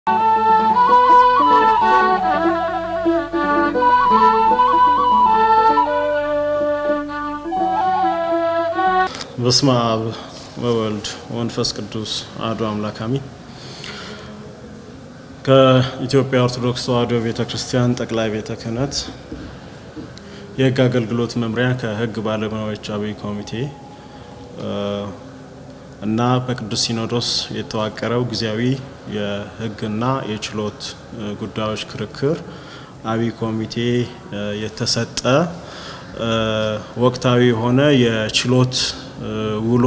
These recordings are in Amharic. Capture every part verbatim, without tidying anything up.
በስመ አብ ወወልድ ወመንፈስ ቅዱስ አሐዱ አምላክ አሜን። ከኢትዮጵያ ኦርቶዶክስ ተዋሕዶ ቤተክርስቲያን ጠቅላይ ቤተ ክህነት የሕግ አገልግሎት መምሪያ ከሕግ ባለሙያዎች አብይ ኮሚቴ እና በቅዱስ ሲኖዶስ የተዋቀረው ጊዜያዊ የሕግና የችሎት ጉዳዮች ክርክር አብይ ኮሚቴ የተሰጠ ወቅታዊ ሆነ የችሎት ውሎ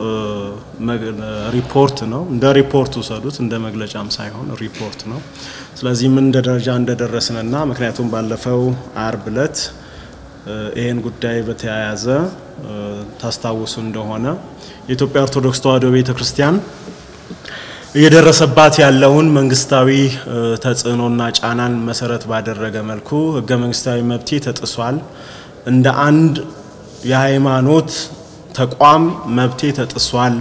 ሪፖርት ነው። እንደ ሪፖርቱ ሰዱት እንደ መግለጫም ሳይሆን ሪፖርት ነው። ስለዚህ ምን ደረጃ እንደደረስንና ምክንያቱም ባለፈው አርብ ዕለት ይሄን ጉዳይ በተያያዘ ታስታውሱ እንደሆነ የኢትዮጵያ ኦርቶዶክስ ተዋሕዶ ቤተክርስቲያን እየደረሰባት ያለውን መንግስታዊ ተጽዕኖና ጫናን መሰረት ባደረገ መልኩ ህገ መንግስታዊ መብቴ ተጥሷል፣ እንደ አንድ የሃይማኖት ተቋም መብቴ ተጥሷል፣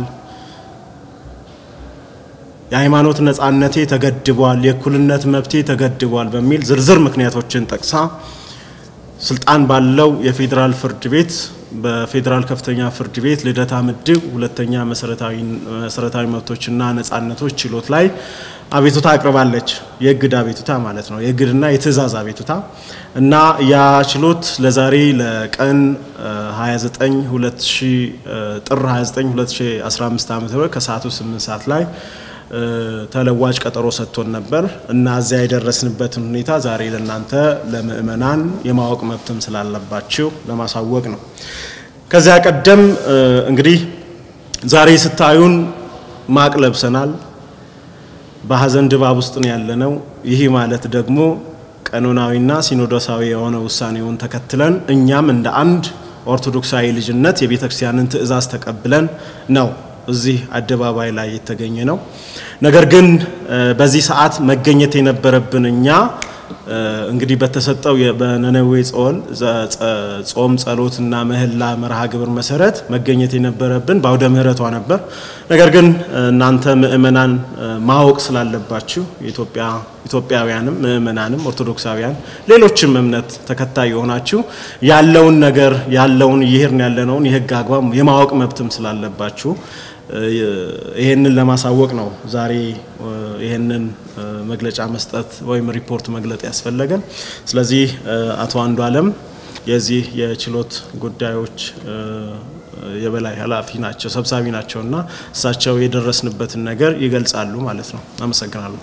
የሃይማኖት ነጻነቴ ተገድቧል፣ የእኩልነት መብቴ ተገድቧል በሚል ዝርዝር ምክንያቶችን ጠቅሳ ስልጣን ባለው የፌደራል ፍርድ ቤት በፌደራል ከፍተኛ ፍርድ ቤት ልደታ ምድብ ሁለተኛ መሰረታዊ መሰረታዊ መብቶችና ነጻነቶች ችሎት ላይ አቤቱታ አቅርባለች። የግድ አቤቱታ ማለት ነው፣ የግድና የትእዛዝ አቤቱታ እና ያ ችሎት ለዛሬ ለቀን ሃያ ዘጠኝ ጥር ሃያ ዘጠኝ ሁለት ሺህ አስራ አምስት ዓመተ ምህረት ከሰዓቱ ስምንት ሰዓት ላይ ተለዋጭ ቀጠሮ ሰጥቶን ነበር እና እዚያ የደረስንበትን ሁኔታ ዛሬ ለናንተ ለምእመናን የማወቅ መብትም ስላለባችሁ ለማሳወቅ ነው። ከዚያ ቀደም እንግዲህ ዛሬ ስታዩን ማቅ ለብሰናል፣ በሐዘን ድባብ ውስጥ ነው ያለነው። ይህ ማለት ደግሞ ቀኖናዊና ሲኖዶሳዊ የሆነ ውሳኔውን ተከትለን እኛም እንደ አንድ ኦርቶዶክሳዊ ልጅነት የቤተክርስቲያንን ትእዛዝ ተቀብለን ነው እዚህ አደባባይ ላይ የተገኘ ነው። ነገር ግን በዚህ ሰዓት መገኘት የነበረብን እኛ እንግዲህ በተሰጠው በነነዌ ጾም ጸሎትና ምህላ መርሃ ግብር መሰረት መገኘት የነበረብን ባውደ ምህረቷ ነበር። ነገር ግን እናንተ ምእመናን ማወቅ ስላለባችሁ የኢትዮጵያ ኢትዮጵያውያንም ምእመናንም ኦርቶዶክሳውያን ሌሎችም እምነት ተከታይ የሆናችሁ ያለውን ነገር ያለውን ይሄርን ያለነውን የሕግ አግባብ የማወቅ መብትም ስላለባችሁ ይሄንን ለማሳወቅ ነው ዛሬ ይሄንን መግለጫ መስጠት ወይም ሪፖርት መግለጥ ያስፈልጋል። ስለዚህ አቶ አንዱ ዓለም የዚህ የችሎት ጉዳዮች የበላይ ኃላፊ ናቸው ሰብሳቢ ናቸውና እሳቸው የደረስንበትን ነገር ይገልጻሉ ማለት ነው። አመሰግናለሁ።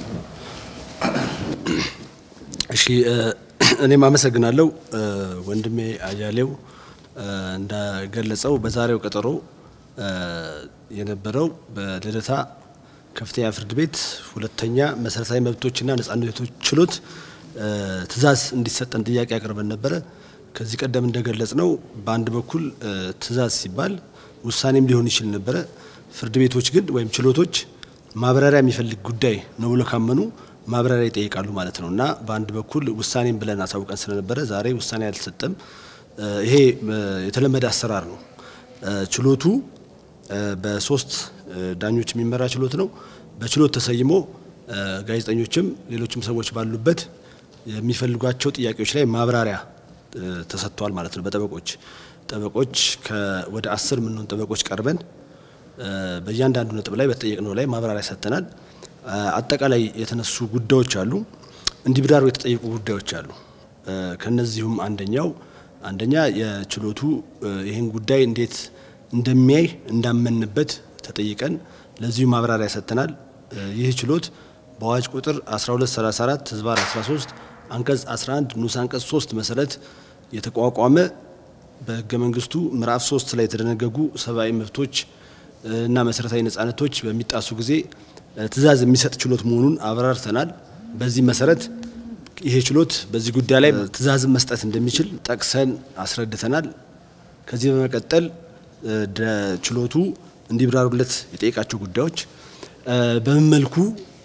እሺ እኔም አመሰግናለሁ። ወንድሜ አያሌው እንደገለጸው በዛሬው ቀጠሮ የነበረው በልደታ ከፍተኛ ፍርድ ቤት ሁለተኛ መሰረታዊ መብቶችና ነጻነቶች ችሎት ትእዛዝ እንዲሰጠን ጥያቄ አቅርበን ነበር። ከዚህ ቀደም እንደገለጽነው በአንድ በኩል ትእዛዝ ሲባል ውሳኔም ሊሆን ይችላል ነበር። ፍርድ ቤቶች ግን ወይም ችሎቶች ማብራሪያ የሚፈልግ ጉዳይ ነው ብለው ካመኑ ማብራሪያ ይጠይቃሉ ማለት ነውና በአንድ በኩል ውሳኔም ብለን አሳውቀን ስለነበረ ዛሬ ውሳኔ አልተሰጠም። ይሄ የተለመደ አሰራር ነው። ችሎቱ በሶስት ዳኞች የሚመራ ችሎት ነው። በችሎት ተሰይሞ ጋዜጠኞችም ሌሎችም ሰዎች ባሉበት የሚፈልጓቸው ጥያቄዎች ላይ ማብራሪያ ተሰጥቷል ማለት ነው። በጠበቆች ጠበቆች ወደ አስር ምንሆን ጠበቆች ቀርበን በእያንዳንዱ ነጥብ ላይ በተጠየቅነው ላይ ማብራሪያ ሰጥተናል። አጠቃላይ የተነሱ ጉዳዮች አሉ፣ እንዲብራሩ የተጠየቁ ጉዳዮች አሉ። ከነዚህም አንደኛው አንደኛ የችሎቱ ይሄን ጉዳይ እንዴት እንደሚያይ እንዳመንበት ተጠይቀን ለዚሁ ማብራሪያ ሰጥተናል። ይህ ችሎት በአዋጅ ቁጥር አስራ ሁለት ሰላሳ አራት ህዝባር አስራ ሶስት አንቀጽ አስራ አንድ ንዑስ አንቀጽ ሶስት መሰረት የተቋቋመ በህገ መንግስቱ ምዕራፍ ሶስት ላይ የተደነገጉ ሰብአዊ መብቶች እና መሰረታዊ ነጻነቶች በሚጣሱ ጊዜ ትእዛዝ የሚሰጥ ችሎት መሆኑን አብራርተናል። በዚህ መሰረት ይሄ ችሎት በዚህ ጉዳይ ላይ ትእዛዝ መስጠት እንደሚችል ጠቅሰን አስረድተናል። ከዚህ በመቀጠል ችሎቱ እንዲብራሩለት የጠየቃቸው ጉዳዮች በምን መልኩ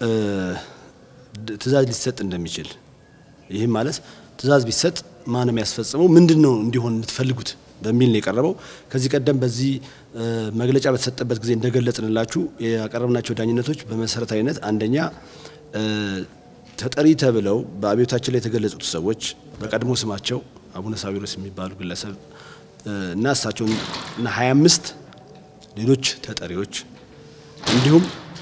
ትእዛዝ ሊሰጥ እንደሚችል፣ ይሄ ማለት ትእዛዝ ቢሰጥ ማንም ያስፈጽመው ምንድነው እንዲሆን የምትፈልጉት በሚል ነው የቀረበው። ከዚህ ቀደም በዚህ መግለጫ በተሰጠበት ጊዜ እንደገለጽንላችሁ ያቀረብናቸው ዳኝነቶች በመሰረታዊነት አንደኛ ተጠሪ ተብለው በአብዮታችን ላይ የተገለጹት ሰዎች በቀድሞ ስማቸው አቡነ ሳዊሮስ የሚባሉ ግለሰብ እና እሳቸው እና ሃያ አምስት ሌሎች ተጠሪዎች እንዲሁም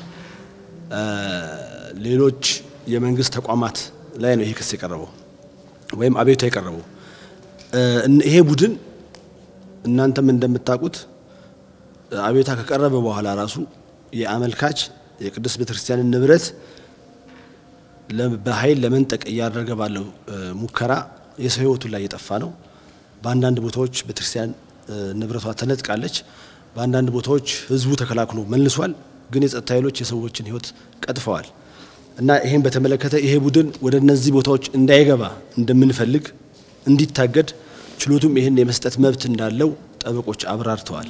ሌሎች የመንግስት ተቋማት ላይ ነው ይሄ ክስ የቀረበው ወይም አብዮታ የቀረበው። ይሄ ቡድን እናንተም እንደምታውቁት አብዮታ ከቀረበ በኋላ ራሱ የአመልካች የቅዱስ ቤተክርስቲያንን ንብረት በኃይል ለመንጠቅ እያደረገ ባለው ሙከራ የሰው ህይወቱ ላይ የጠፋ ነው። በአንዳንድ ቦታዎች ቤተክርስቲያን ንብረቷ ተነጥቃለች። በአንዳንድ ቦታዎች ህዝቡ ተከላክሎ መልሷል። ግን የጸጥታ ኃይሎች የሰዎችን ህይወት ቀጥፈዋል እና ይሄን በተመለከተ ይሄ ቡድን ወደ እነዚህ ቦታዎች እንዳይገባ እንደምንፈልግ እንዲታገድ ችሎቱም ይሄን የመስጠት መብት እንዳለው ጠበቆች አብራርተዋል።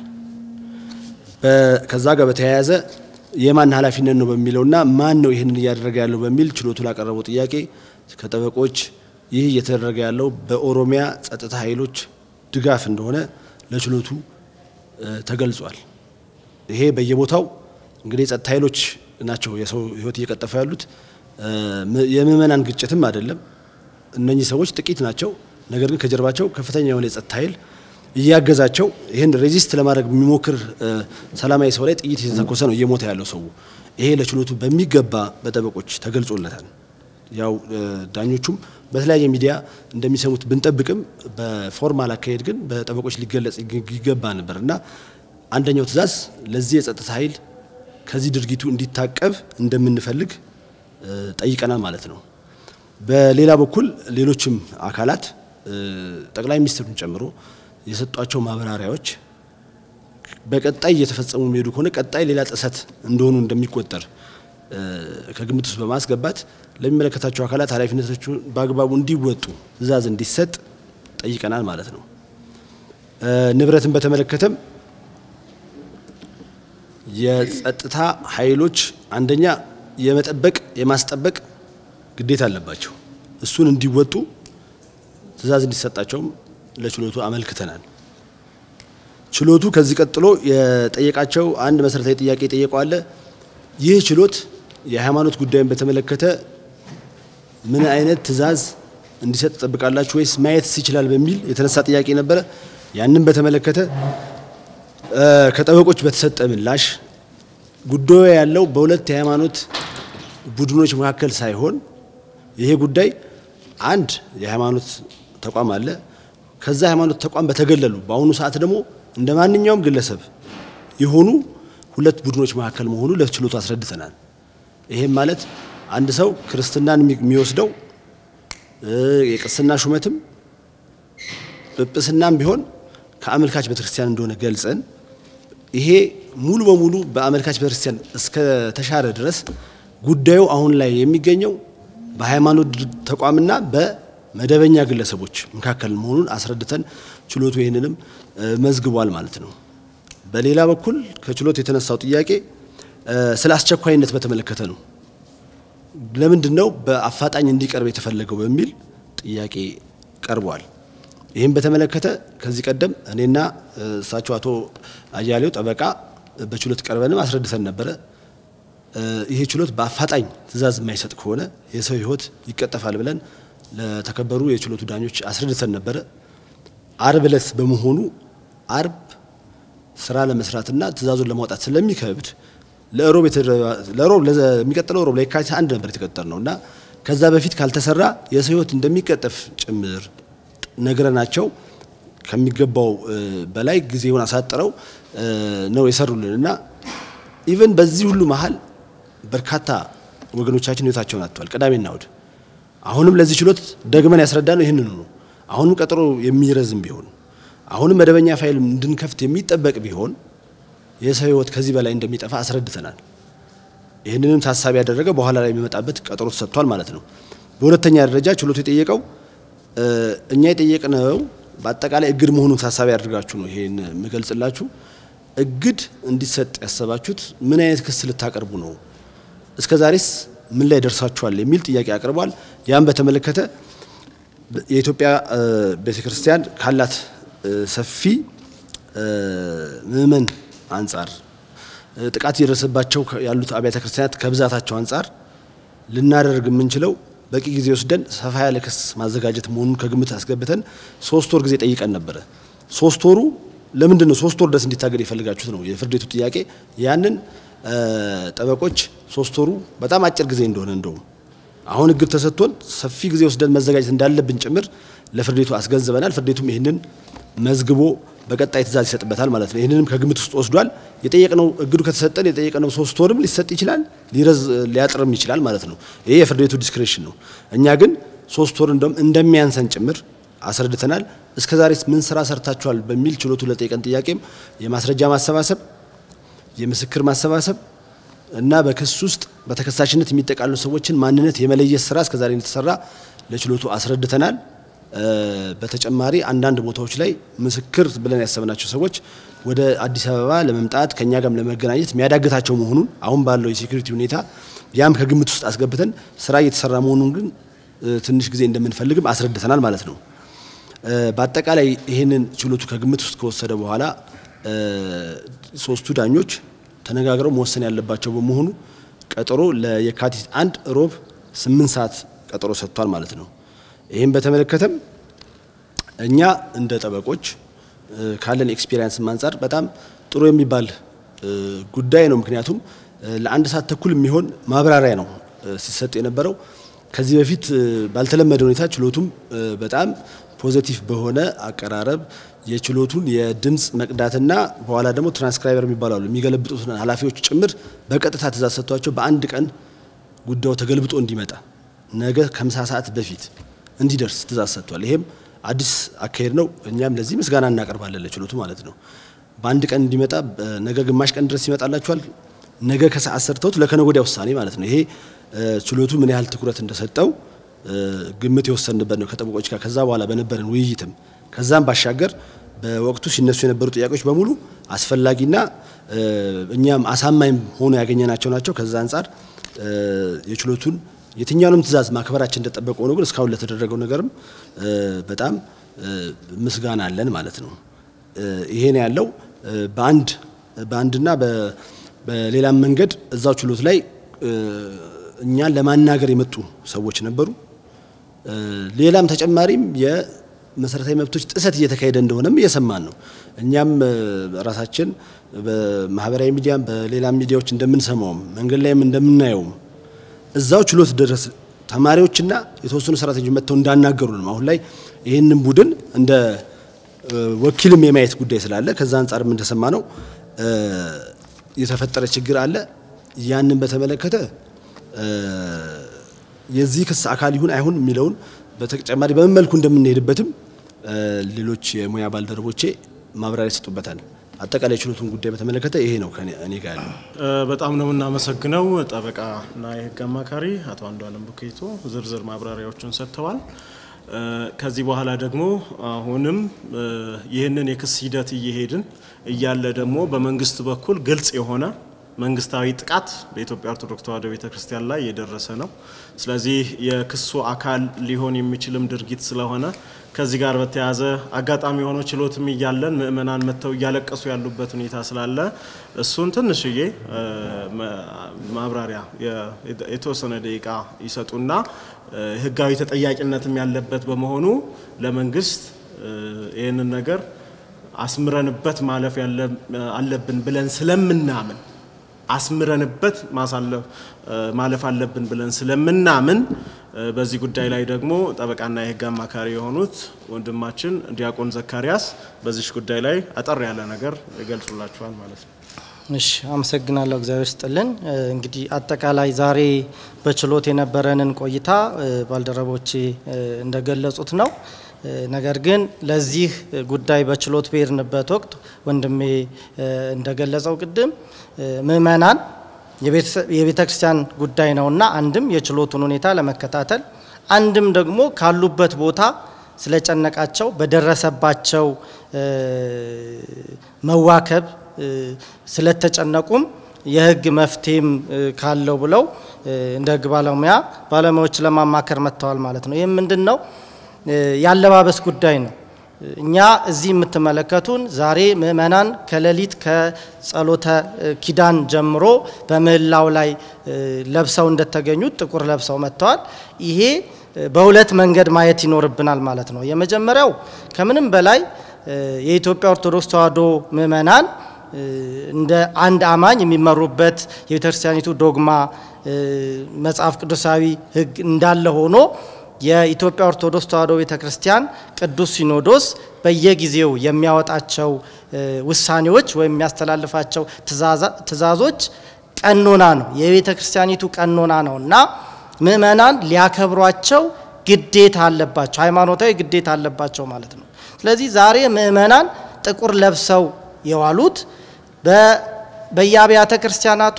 ከዛ ጋር በተያያዘ የማን ኃላፊነት ነው በሚለውና ማን ነው ይሄንን እያደረገ ያለው በሚል ችሎቱ ላቀረበው ጥያቄ ከጠበቆች ይህ እየተደረገ ያለው በኦሮሚያ ጸጥታ ኃይሎች ድጋፍ እንደሆነ ለችሎቱ ተገልጿል። ይሄ በየቦታው እንግዲህ ጸጥታ ኃይሎች ናቸው የሰው ህይወት እየቀጠፈ ያሉት። የምእመናን ግጭትም አይደለም። እነኚህ ሰዎች ጥቂት ናቸው። ነገር ግን ከጀርባቸው ከፍተኛ የሆነ የጸጥታ ኃይል እያገዛቸው ይሄን ሬዚስት ለማድረግ የሚሞክር ሰላማዊ ሰው ላይ ጥይት እየተተኮሰ ነው እየሞተ ያለው ሰው። ይሄ ለችሎቱ በሚገባ በጠበቆች ተገልጾለታል። ያው ዳኞቹም በተለያየ ሚዲያ እንደሚሰሙት ብንጠብቅም በፎርማል አካሄድ ግን በጠበቆች ሊገለጽ ይገባ ነበርና አንደኛው ትዕዛዝ ለዚህ የጸጥታ ኃይል ከዚህ ድርጊቱ እንዲታቀብ እንደምንፈልግ ጠይቀናል ማለት ነው። በሌላ በኩል ሌሎችም አካላት ጠቅላይ ሚኒስትሩን ጨምሮ የሰጧቸው ማብራሪያዎች በቀጣይ እየተፈጸሙ የሚሄዱ ከሆነ ቀጣይ ሌላ ጥሰት እንደሆኑ እንደሚቆጠር ከግምት ውስጥ በማስገባት ለሚመለከታቸው አካላት ኃላፊነታቸውን በአግባቡ እንዲወጡ ትዕዛዝ እንዲሰጥ ጠይቀናል ማለት ነው። ንብረትን በተመለከተም የጸጥታ ኃይሎች አንደኛ የመጠበቅ የማስጠበቅ ግዴታ አለባቸው። እሱን እንዲወጡ ትዕዛዝ እንዲሰጣቸውም ለችሎቱ አመልክተናል። ችሎቱ ከዚህ ቀጥሎ የጠየቃቸው አንድ መሰረታዊ ጥያቄ ጠየቀው አለ። ይህ ችሎት የሃይማኖት ጉዳይን በተመለከተ ምን አይነት ትዕዛዝ እንዲሰጥ ተጠብቃላችሁ ወይስ ማየት ይችላል በሚል የተነሳ ጥያቄ ነበር። ያንን በተመለከተ ከጠበቆች በተሰጠ ምላሽ ጉዳዩ ያለው በሁለት የሃይማኖት ቡድኖች መካከል ሳይሆን ይሄ ጉዳይ አንድ የሃይማኖት ተቋም አለ። ከዛ ሃይማኖት ተቋም በተገለሉ በአሁኑ ሰዓት ደግሞ እንደማንኛውም ግለሰብ የሆኑ ሁለት ቡድኖች መካከል መሆኑ ለችሎቱ አስረድተናል። ይሄም ማለት አንድ ሰው ክርስትናን የሚወስደው የቅስና ሹመትም ጵጵስናም ቢሆን ከአመልካች ቤተክርስቲያን እንደሆነ ገልጸን ይሄ ሙሉ በሙሉ በአመልካች ቤተክርስቲያን እስከ ተሻረ ድረስ ጉዳዩ አሁን ላይ የሚገኘው በሃይማኖት ተቋምና በመደበኛ ግለሰቦች መካከል መሆኑን አስረድተን ችሎቱ ይሄንንም መዝግቧል ማለት ነው። በሌላ በኩል ከችሎት የተነሳው ጥያቄ ስለ አስቸኳይነት በተመለከተ ነው። ለምንድነው በአፋጣኝ እንዲቀርብ የተፈለገው በሚል ጥያቄ ቀርቧል። ይሄን በተመለከተ ከዚህ ቀደም እኔና እሳቸው አቶ አያሌው ጠበቃ በችሎት ቀርበንም አስረድተን ነበር። ይሄ ችሎት በአፋጣኝ ትዕዛዝ የማይሰጥ ከሆነ የሰው ህይወት ይቀጠፋል ብለን ለተከበሩ የችሎቱ ዳኞች አስረድተን ነበር። አርብ ዕለት በመሆኑ አርብ ስራ ለመስራትና ትዕዛዙን ለማውጣት ስለሚከብድ ለሮብ ለሮብ ለሚቀጥለው ሮብ ላይ ካይታ አንድ ነበር የተቀጠርነውና ከዛ በፊት ካልተሰራ የሰው ህይወት እንደሚቀጠፍ ጭምር ነገረናቸው። ከሚገባው በላይ ጊዜውን አሳጥረው ነው የሰሩልንና ኢቭን በዚህ ሁሉ መሃል በርካታ ወገኖቻችን ህይወታቸውን አጥተዋል። ቅዳሜና እሁድ አሁንም ለዚህ ችሎት ደግመን ያስረዳነው ይሄንን ነው። አሁንም ቀጠሮ የሚረዝም ቢሆን አሁንም መደበኛ ፋይል እንድንከፍት የሚጠበቅ ቢሆን የሰው ህይወት ከዚህ በላይ እንደሚጠፋ አስረድተናል። ይሄንንም ታሳቢ ያደረገ በኋላ ላይ የሚመጣበት ቀጠሮ ተሰጥቷል ማለት ነው። በሁለተኛ ደረጃ ችሎቱ የጠየቀው እኛ የጠየቅነው በአጠቃላይ እግድ መሆኑን ታሳቢ ያደርጋችሁ ነው። ይሄን መገልጽላችሁ እግድ እንዲሰጥ ያሰባችሁት ምን አይነት ክስ ልታቀርቡ ነው? እስከዛሬስ ምን ላይ ደርሳችኋል? የሚል ጥያቄ አቅርቧል። ያን በተመለከተ የኢትዮጵያ ቤተክርስቲያን ካላት ሰፊ ምእመን አንፃር ጥቃት እየደረሰባቸው ያሉት አብያተ ክርስቲያናት ከብዛታቸው አንፃር ልናደርግ የምንችለው በቂ ጊዜ ወስደን ሰፋ ያለ ክስ ማዘጋጀት መሆኑን ከግምት አስገብተን ሶስት ወር ጊዜ ጠይቀን ነበር። ሶስት ወሩ ለምንድን ነው ሶስት ወር ድረስ እንዲታገድ ይፈልጋችሁት ነው የፍርድ ቤቱ ጥያቄ። ያንን ጠበቆች ሶስት ወሩ በጣም አጭር ጊዜ እንደሆነ እንደው አሁን እግር ተሰጥቶን ሰፊ ጊዜ ወስደን መዘጋጀት እንዳለብን ጭምር ለፍርድ ቤቱ አስገንዝበናል። ፍርድ ቤቱም ይሄንን መዝግቦ በቀጣይ ትዕዛዝ ይሰጥበታል ማለት ነው። ይሄንንም ከግምት ውስጥ ወስዷል። የጠየቅነው እግዱ ከተሰጠን የጠየቅነው ሶስት ወርም ሊሰጥ ይችላል፣ ሊረዝ ሊያጥርም ይችላል ማለት ነው። ይሄ የፍርድ ቤቱ ዲስክሬሽን ነው። እኛ ግን ሶስት ወር እንደም እንደሚያንሰን ጭምር አስረድተናል። እስከዛሬስ ምን ስራ ሰርታችኋል በሚል ችሎቱ ለጠየቀን ጥያቄም የማስረጃ ማሰባሰብ፣ የምስክር ማሰባሰብ እና በክስ ውስጥ በተከሳሽነት የሚጠቃለሉ ሰዎችን ማንነት የመለየት ስራ እስከዛሬ እንደተሰራ ለችሎቱ አስረድተናል። በተጨማሪ አንዳንድ ቦታዎች ላይ ምስክር ብለን ያሰብናቸው ሰዎች ወደ አዲስ አበባ ለመምጣት ከኛ ጋርም ለመገናኘት የሚያዳግታቸው መሆኑን አሁን ባለው የሴኩሪቲ ሁኔታ ያም ከግምት ውስጥ አስገብተን ስራ እየተሰራ መሆኑን ግን ትንሽ ጊዜ እንደምንፈልግም አስረድተናል ማለት ነው። በአጠቃላይ ይሄንን ችሎቱ ከግምት ውስጥ ከወሰደ በኋላ ሶስቱ ዳኞች ተነጋግረው መወሰን ያለባቸው በመሆኑ ቀጠሮ ለየካቲት አንድ ሮብ ስምንት ሰዓት ቀጠሮ ሰጥቷል ማለት ነው። ይሄን በተመለከተም እኛ እንደ ጠበቆች ካለን ኤክስፒሪየንስ አንፃር በጣም ጥሩ የሚባል ጉዳይ ነው። ምክንያቱም ለአንድ ሰዓት ተኩል የሚሆን ማብራሪያ ነው ሲሰጥ የነበረው። ከዚህ በፊት ባልተለመደ ሁኔታ ችሎቱም በጣም ፖዚቲቭ በሆነ አቀራረብ የችሎቱን የድምጽ መቅዳትና በኋላ ደግሞ ትራንስክራይበር የሚባላሉ የሚገለብጡት ኃላፊዎች ጭምር በቀጥታ ትዕዛዝ ሰጥቷቸው በአንድ ቀን ጉዳዩ ተገልብጦ እንዲመጣ ነገ ከምሳ ሰዓት በፊት እንዲደርስ ትዕዛዝ ሰጥቷል። ይሄም አዲስ አካሄድ ነው። እኛም ለዚህ ምስጋና እናቀርባለን ለችሎቱ ማለት ነው። በአንድ ቀን እንዲመጣ ነገ ግማሽ ቀን ድረስ ይመጣላችኋል፣ ነገ ከሰዓት ሰርተውት ለከነገ ወዲያ ውሳኔ ማለት ነው። ይሄ ችሎቱ ምን ያህል ትኩረት እንደሰጠው ግምት የወሰንበት ነው ከጠበቆች ጋር ከዛ በኋላ በነበረን ውይይትም ከዛም ባሻገር በወቅቱ ሲነሱ የነበሩ ጥያቄዎች በሙሉ አስፈላጊና እኛም አሳማኝ ሆኖ ያገኘናቸው ናቸው። ከዛ አንፃር የችሎቱን የትኛውንም ትዕዛዝ ማክበራችን እንደተጠበቀ ሆኖ ግን እስካሁን ለተደረገው ነገርም በጣም ምስጋና አለን ማለት ነው። ይሄ ነው ያለው። በአንድ በአንድና በሌላም መንገድ እዛው ችሎት ላይ እኛን ለማናገር የመጡ ሰዎች ነበሩ። ሌላም ተጨማሪም የመሰረታዊ መብቶች ጥሰት እየተካሄደ እንደሆነም እየሰማን ነው። እኛም ራሳችን በማህበራዊ ሚዲያም በሌላ ሚዲያዎች እንደምንሰማውም መንገድ ላይም እንደምናየውም እዛው ችሎት ድረስ ተማሪዎችና የተወሰኑ ሰራተኞች መጥተው እንዳናገሩ ነው። አሁን ላይ ይሄንን ቡድን እንደ ወኪልም የማየት ጉዳይ ስላለ ከዛ አንፃርም እንደሰማ ነው የተፈጠረ ችግር አለ። ያንን በተመለከተ የዚህ ክስ አካል ይሁን አይሁን የሚለውን በተጨማሪ በምን መልኩ እንደምንሄድበትም ሌሎች የሙያ ባልደረቦቼ ማብራሪያ ይሰጡበታል። አጠቃላይ ችሎቱን ጉዳይ በተመለከተ ይሄ ነው ከኔ ጋር ያለው። በጣም ነው እናመሰግነው ጠበቃና የህግ አማካሪ አቶ አንዱዓለም ቡኬቶ ዝርዝር ማብራሪያዎችን ሰጥተዋል። ከዚህ በኋላ ደግሞ አሁንም ይህንን የክስ ሂደት እየሄድን እያለ ደግሞ በመንግስት በኩል ግልጽ የሆነ መንግስታዊ ጥቃት በኢትዮጵያ ኦርቶዶክስ ተዋሕዶ ቤተክርስቲያን ላይ የደረሰ ነው። ስለዚህ የክሱ አካል ሊሆን የሚችልም ድርጊት ስለሆነ ከዚህ ጋር በተያያዘ አጋጣሚ ሆኖ ችሎትም እያለን ምእመናን መተው እያለቀሱ ያሉበት ሁኔታ ስላለ እሱን ትንሽዬ ማብራሪያ የተወሰነ ደቂቃ ይሰጡና ህጋዊ ተጠያቂነትም ያለበት በመሆኑ ለመንግስት ይሄንን ነገር አስምረንበት ማለፍ ያለ አለብን ብለን ስለምናምን አስምረንበት ማሳለፍ ማለፍ አለብን ብለን ስለምናምን በዚህ ጉዳይ ላይ ደግሞ ጠበቃና የህግ አማካሪ የሆኑት ወንድማችን ዲያቆን ዘካሪያስ በዚህ ጉዳይ ላይ አጠር ያለ ነገር ይገልጹላችኋል ማለት ነው። እሺ አመሰግናለሁ። እግዚአብሔር ይስጥልን። እንግዲህ አጠቃላይ ዛሬ በችሎት የነበረንን ቆይታ ባልደረቦቼ እንደገለጹት ነው። ነገር ግን ለዚህ ጉዳይ በችሎት በርንበት ወቅት ወንድሜ እንደገለጸው ቅድም ምእመናን የቤተክርስቲያን ጉዳይ ነውና አንድም የችሎቱን ሁኔታ ለመከታተል አንድም ደግሞ ካሉበት ቦታ ስለጨነቃቸው በደረሰባቸው መዋከብ ስለተጨነቁም የህግ መፍትሄም ካለው ብለው እንደ ህግ ባለሙያ ባለሙያዎች ለማማከር መጥተዋል ማለት ነው። ይሄም ምንድነው ያለባበስ ጉዳይ ነው። እኛ እዚህ የምትመለከቱን ዛሬ ምእመናን ከሌሊት ከጸሎተ ኪዳን ጀምሮ በመላው ላይ ለብሰው እንደተገኙት ጥቁር ለብሰው መጥተዋል። ይሄ በሁለት መንገድ ማየት ይኖርብናል ማለት ነው። የመጀመሪያው ከምንም በላይ የኢትዮጵያ ኦርቶዶክስ ተዋሕዶ ምእመናን እንደ አንድ አማኝ የሚመሩበት የቤተክርስቲያኒቱ ዶግማ መጽሐፍ ቅዱሳዊ ሕግ እንዳለ ሆኖ የኢትዮጵያ ኦርቶዶክስ ተዋሕዶ ቤተክርስቲያን ቅዱስ ሲኖዶስ በየጊዜው የሚያወጣቸው ውሳኔዎች ወይም የሚያስተላልፋቸው ትእዛዞች ቀኖና ነው፣ የቤተክርስቲያኒቱ ቀኖና ነውና ምእመናን ሊያከብሯቸው ግዴታ አለባቸው፣ ሃይማኖታዊ ግዴታ አለባቸው ማለት ነው። ስለዚህ ዛሬ ምእመናን ጥቁር ለብሰው የዋሉት በየአብያተ ክርስቲያናቱ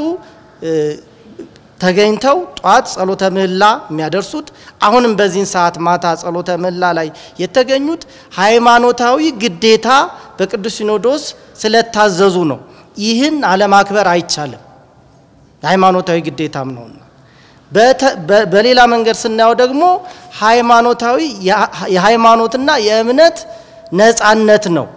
ተገኝተው ጧት ጸሎተ ምህላ የሚያደርሱት አሁንም በዚህን ሰዓት ማታ ጸሎተ ምህላ ላይ የተገኙት ሃይማኖታዊ ግዴታ በቅዱስ ሲኖዶስ ስለታዘዙ ነው። ይህን አለማክበር አይቻልም፣ ሃይማኖታዊ ግዴታም ነውና። በሌላ መንገድ ስናየው ደግሞ ሃይማኖታዊ የሃይማኖትና የእምነት ነፃነት ነው።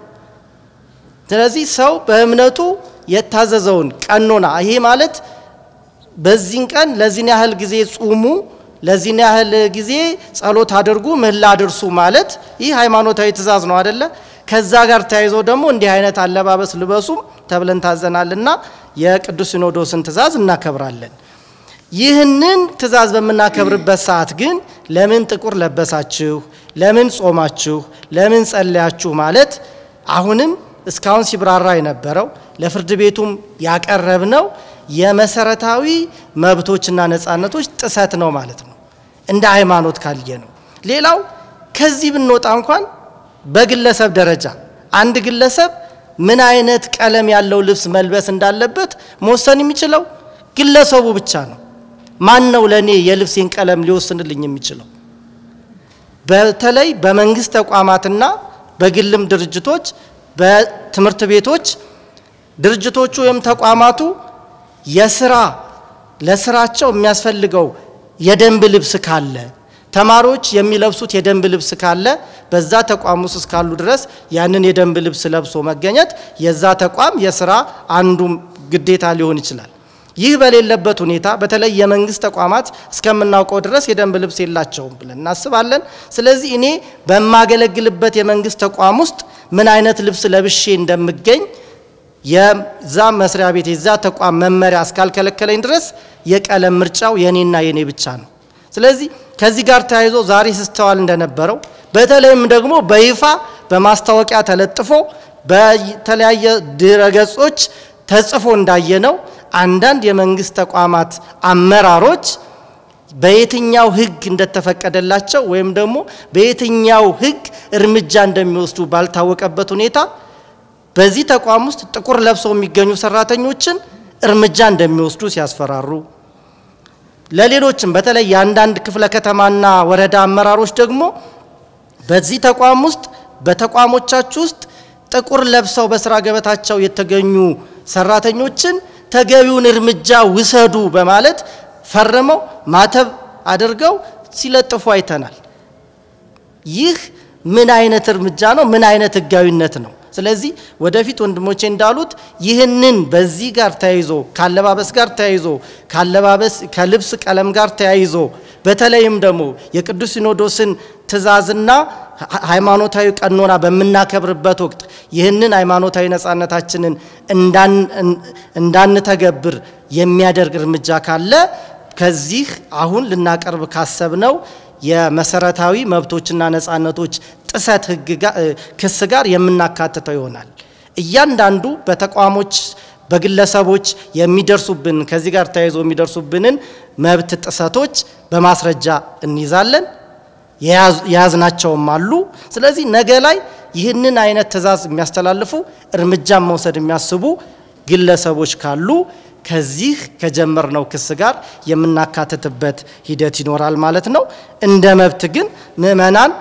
ስለዚህ ሰው በእምነቱ የታዘዘውን ቀኖና ይሄ ማለት በዚህን ቀን ለዚህን ያህል ጊዜ ጾሙ፣ ለዚህን ያህል ጊዜ ጸሎት አድርጉ፣ ምህላ አድርሱ ማለት ይህ ሃይማኖታዊ ትእዛዝ ነው አይደለ? ከዛ ጋር ተያይዞ ደግሞ እንዲህ አይነት አለባበስ ልበሱም ተብለን ታዘናልና የቅዱስ ሲኖዶስን ትእዛዝ እናከብራለን። ይህንን ትእዛዝ በመናከብርበት ሰዓት ግን ለምን ጥቁር ለበሳችሁ፣ ለምን ጾማችሁ፣ ለምን ጸለያችሁ ማለት አሁንም እስካሁን ሲብራራ የነበረው ለፍርድ ቤቱም ያቀረብነው የመሰረታዊ መብቶችና ነፃነቶች ጥሰት ነው ማለት ነው እንደ ሃይማኖት ካልየ ነው። ሌላው ከዚህ ብንወጣ እንኳን በግለሰብ ደረጃ አንድ ግለሰብ ምን አይነት ቀለም ያለው ልብስ መልበስ እንዳለበት መወሰን የሚችለው ግለሰቡ ብቻ ነው። ማን ነው ለኔ የልብሴን ቀለም ሊወስንልኝ የሚችለው? በተለይ በመንግስት ተቋማትና በግልም ድርጅቶች፣ በትምህርት ቤቶች ድርጅቶቹ ወይም ተቋማቱ የሥራ ለስራቸው የሚያስፈልገው የደንብ ልብስ ካለ ተማሪዎች የሚለብሱት የደንብ ልብስ ካለ በዛ ተቋም ውስጥ እስካሉ ድረስ ያንን የደንብ ልብስ ለብሶ መገኘት የዛ ተቋም የሥራ አንዱ ግዴታ ሊሆን ይችላል። ይህ በሌለበት ሁኔታ በተለይ የመንግስት ተቋማት እስከምናውቀው ድረስ የደንብ ልብስ የላቸውም ብለን እናስባለን። ስለዚህ እኔ በማገለግልበት የመንግስት ተቋም ውስጥ ምን አይነት ልብስ ለብሼ እንደምገኝ የዛ መስሪያ ቤት የዛ ተቋም መመሪያ እስካልከለከለኝ ድረስ የቀለም ምርጫው የኔና የኔ ብቻ ነው። ስለዚህ ከዚህ ጋር ተያይዞ ዛሬ ሲስተዋል እንደነበረው በተለይም ደግሞ በይፋ በማስታወቂያ ተለጥፎ በተለያየ ድረገጾች ተጽፎ እንዳየነው አንዳንድ የመንግስት ተቋማት አመራሮች በየትኛው ህግ እንደተፈቀደላቸው ወይም ደግሞ በየትኛው ህግ እርምጃ እንደሚወስዱ ባልታወቀበት ሁኔታ በዚህ ተቋም ውስጥ ጥቁር ለብሰው የሚገኙ ሰራተኞችን እርምጃ እንደሚወስዱ ሲያስፈራሩ፣ ለሌሎችም በተለይ የአንዳንድ ክፍለ ከተማና ወረዳ አመራሮች ደግሞ በዚህ ተቋም ውስጥ በተቋሞቻችሁ ውስጥ ጥቁር ለብሰው በስራ ገበታቸው የተገኙ ሰራተኞችን ተገቢውን እርምጃ ውሰዱ በማለት ፈርመው ማተብ አድርገው ሲለጥፉ አይተናል። ይህ ምን አይነት እርምጃ ነው? ምን አይነት ህጋዊነት ነው? ስለዚህ ወደፊት ወንድሞቼ እንዳሉት ይህንን በዚህ ጋር ተያይዞ ካለባበስ ጋር ተያይዞ ካለባበስ ከልብስ ቀለም ጋር ተያይዞ በተለይም ደግሞ የቅዱስ ሲኖዶስን ትእዛዝና ሃይማኖታዊ ቀኖና በመናከብርበት ወቅት ይህንን ሃይማኖታዊ ነፃነታችንን እንዳን እንዳንተገብር የሚያደርግ እርምጃ ካለ ከዚህ አሁን ልናቀርብ ካሰብነው የመሰረታዊ መብቶችና ነፃነቶች ጥሰት ህግ ክስ ጋር የምናካትተው ይሆናል። እያንዳንዱ በተቋሞች በግለሰቦች የሚደርሱብን ከዚህ ጋር ተያይዞ የሚደርሱብንን መብት ጥሰቶች በማስረጃ እንይዛለን፣ የያዝናቸውም አሉ። ስለዚህ ነገ ላይ ይህንን አይነት ትእዛዝ የሚያስተላልፉ እርምጃ መውሰድ የሚያስቡ ግለሰቦች ካሉ ከዚህ ከጀመርነው ክስ ጋር የምናካትትበት ሂደት ይኖራል ማለት ነው። እንደ መብት ግን ምእመናን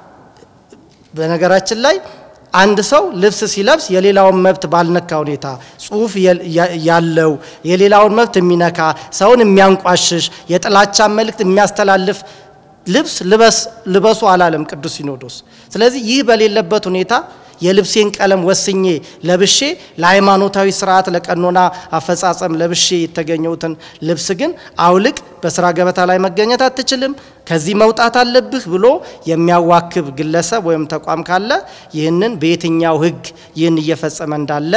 በነገራችን ላይ አንድ ሰው ልብስ ሲለብስ የሌላውን መብት ባልነካ ሁኔታ ጽሁፍ ያለው የሌላውን መብት የሚነካ ሰውን የሚያንቋሽሽ የጥላቻ መልእክት የሚያስተላልፍ ልብስ ልበስ ልበሱ አላለም ቅዱስ ሲኖዶስ። ስለዚህ ይህ በሌለበት ሁኔታ የልብሴን ቀለም ወስኜ ለብሼ ለሃይማኖታዊ ስርዓት ለቀኖና አፈጻጸም ለብሼ የተገኘውትን ልብስ ግን አውልቅ በስራ ገበታ ላይ መገኘት አትችልም ከዚህ መውጣት አለብህ ብሎ የሚያዋክብ ግለሰብ ወይም ተቋም ካለ ይህንን በየትኛው ህግ ይህን እየፈጸመ እንዳለ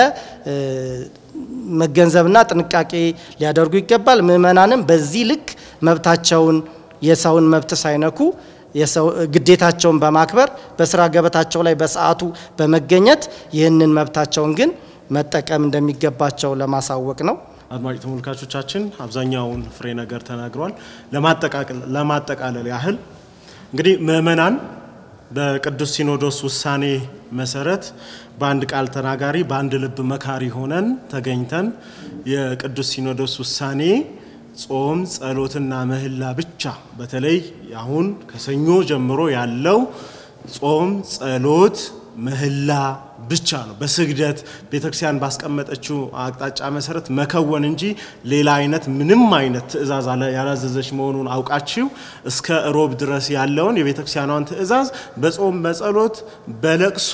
መገንዘብና ጥንቃቄ ሊያደርጉ ይገባል። ምእመናንም በዚህ ልክ መብታቸውን የሰውን መብት ሳይነኩ የሰው ግዴታቸውን በማክበር በስራ ገበታቸው ላይ በሰዓቱ በመገኘት ይህንን መብታቸውን ግን መጠቀም እንደሚገባቸው ለማሳወቅ ነው። አድማጭ ተመልካቾቻችን አብዛኛውን ፍሬ ነገር ተናግሯል። ለማጠቃለል ለማጠቃለል ያህል እንግዲህ ምእመናን በቅዱስ ሲኖዶስ ውሳኔ መሰረት በአንድ ቃል ተናጋሪ በአንድ ልብ መካሪ ሆነን ተገኝተን የቅዱስ ሲኖዶስ ውሳኔ ጾም ጸሎትና ምህላ ብቻ በተለይ አሁን ከሰኞ ጀምሮ ያለው ጾም ጸሎት ምህላ ብቻ ነው በስግደት ቤተክርስቲያን ባስቀመጠችው አቅጣጫ መሰረት መከወን እንጂ ሌላ አይነት ምንም አይነት ትእዛዝ ያላዘዘች መሆኑን አውቃችሁ እስከ ሮብ ድረስ ያለውን የቤተክርስቲያኗን ትእዛዝ በጾም በጸሎት በለቅሶ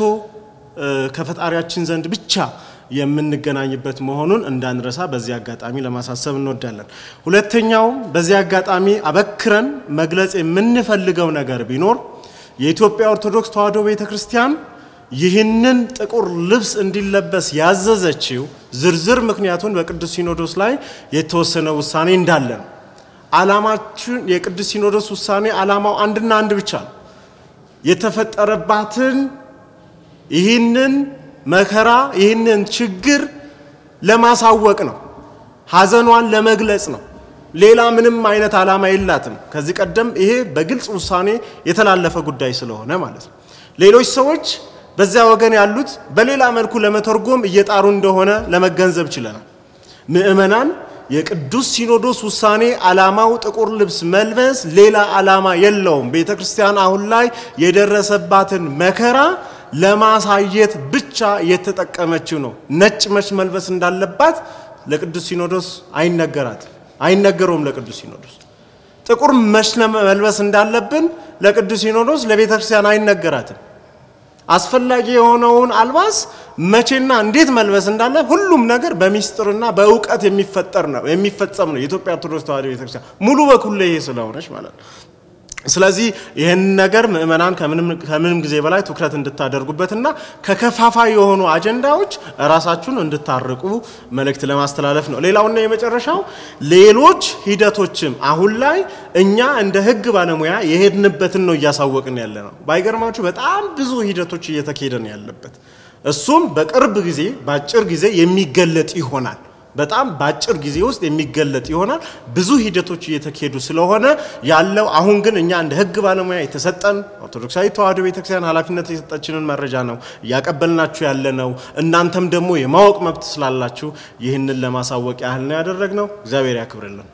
ከፈጣሪያችን ዘንድ ብቻ የምንገናኝበት መሆኑን እንዳንረሳ በዚህ አጋጣሚ ለማሳሰብ እንወዳለን። ሁለተኛው በዚህ አጋጣሚ አበክረን መግለጽ የምንፈልገው ነገር ቢኖር የኢትዮጵያ ኦርቶዶክስ ተዋሕዶ ቤተክርስቲያን ይህንን ጥቁር ልብስ እንዲለበስ ያዘዘችው ዝርዝር ምክንያቱን በቅዱስ ሲኖዶስ ላይ የተወሰነ ውሳኔ እንዳለ ነው። ዓላማችን የቅዱስ ሲኖዶስ ውሳኔ ዓላማው አንድና አንድ ብቻ ነው። የተፈጠረባትን ይህንን መከራ ይህንን ችግር ለማሳወቅ ነው። ሐዘኗን ለመግለጽ ነው። ሌላ ምንም አይነት ዓላማ የላትም። ከዚህ ቀደም ይሄ በግልጽ ውሳኔ የተላለፈ ጉዳይ ስለሆነ ማለት ነው። ሌሎች ሰዎች በዚያ ወገን ያሉት በሌላ መልኩ ለመተርጎም እየጣሩ እንደሆነ ለመገንዘብ ችለናል። ምእመናን የቅዱስ ሲኖዶስ ውሳኔ ዓላማው ጥቁር ልብስ መልበስ ሌላ ዓላማ የለውም። ቤተክርስቲያን አሁን ላይ የደረሰባትን መከራ ለማሳየት ብቻ የተጠቀመችው ነው። ነጭ መች መልበስ እንዳለባት ለቅዱስ ሲኖዶስ አይነገራት አይነገረውም። ለቅዱስ ሲኖዶስ ጥቁር መች መልበስ እንዳለብን ለቅዱስ ሲኖዶስ ለቤተክርስቲያን አይነገራትም። አስፈላጊ የሆነውን አልባስ መቼና እንዴት መልበስ እንዳለ ሁሉም ነገር በሚስጥርና በእውቀት የሚፈጠር ነው የሚፈጸም ነው። የኢትዮጵያ ኦርቶዶክስ ተዋሕዶ ቤተክርስቲያን ሙሉ በኩል ይሄ ስለሆነች ማለት ነው። ስለዚህ ይሄን ነገር ምእመናን ከምንም ከምንም ጊዜ በላይ ትኩረት እንድታደርጉበትና ከከፋፋይ የሆኑ አጀንዳዎች ራሳችሁን እንድታርቁ መልእክት ለማስተላለፍ ነው። ሌላውና የመጨረሻው ሌሎች ሂደቶችም አሁን ላይ እኛ እንደ ህግ ባለሙያ የሄድንበትን ነው እያሳወቅን ያለነው። ባይገርማችሁ በጣም ብዙ ሂደቶች እየተካሄደን ያለበት እሱም በቅርብ ጊዜ ባጭር ጊዜ የሚገለጥ ይሆናል። በጣም ባጭር ጊዜ ውስጥ የሚገለጥ ይሆናል። ብዙ ሂደቶች እየተካሄዱ ስለሆነ ያለው አሁን ግን እኛ እንደ ህግ ባለሙያ የተሰጠን ኦርቶዶክሳዊ ተዋሕዶ ቤተክርስቲያን ኃላፊነት የሰጠችንን መረጃ ነው ያቀበልናችሁ ያለነው። እናንተም ደግሞ የማወቅ መብት ስላላችሁ ይህንን ለማሳወቅ ያህል ነው ያደረግነው። እግዚአብሔር ያክብርልን።